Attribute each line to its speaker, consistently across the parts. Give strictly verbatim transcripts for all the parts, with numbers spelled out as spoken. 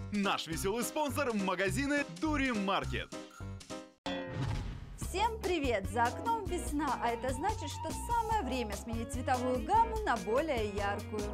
Speaker 1: Наш веселый спонсор – магазины Дури Маркет.
Speaker 2: Всем привет! За окном весна, а это значит, что самое время сменить цветовую гамму на более яркую.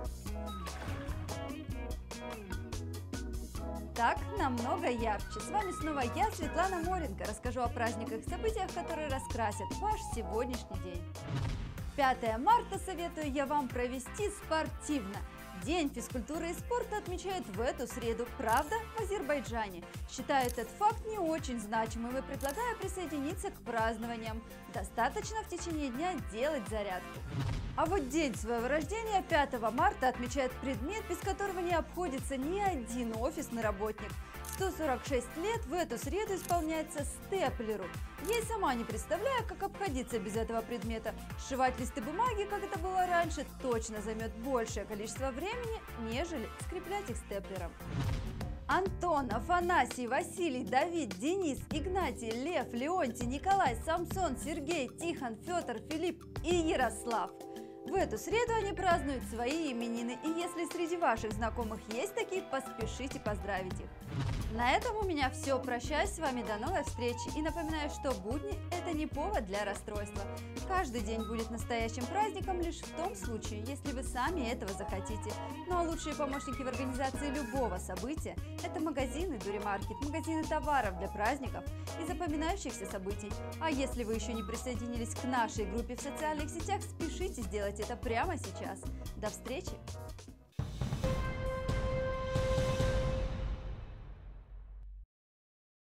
Speaker 2: Так, намного ярче. С вами снова я, Светлана Моренко. Расскажу о праздниках и событиях, которые раскрасят ваш сегодняшний день. пятое марта советую я вам провести спортивно. День физкультуры и спорта отмечают в эту среду, правда, в Азербайджане. Считаю этот факт не очень значимым и предлагаю присоединиться к празднованиям. Достаточно в течение дня делать зарядку. А вот день своего рождения, пятого марта, отмечает предмет, без которого не обходится ни один офисный работник. сто сорок шесть лет в эту среду исполняется степлеру. Я и сама не представляю, как обходиться без этого предмета. Сшивать листы бумаги, как это было раньше, точно займет большее количество времени, нежели скреплять их степлером. Антон, Афанасий, Василий, Давид, Денис, Игнатий, Лев, Леонтий, Николай, Самсон, Сергей, Тихон, Федор, Филипп и Ярослав. В эту среду они празднуют свои именины, и если среди ваших знакомых есть такие, поспешите поздравить их. На этом у меня все. Прощаюсь с вами, до новой встречи. И напоминаю, что будни – это не повод для расстройства. Каждый день будет настоящим праздником лишь в том случае, если вы сами этого захотите. Ну а лучшие помощники в организации любого события – это магазины Дури Маркет, магазины товаров для праздников и запоминающихся событий. А если вы еще не присоединились к нашей группе в социальных сетях, спешите сделать это прямо сейчас. До встречи!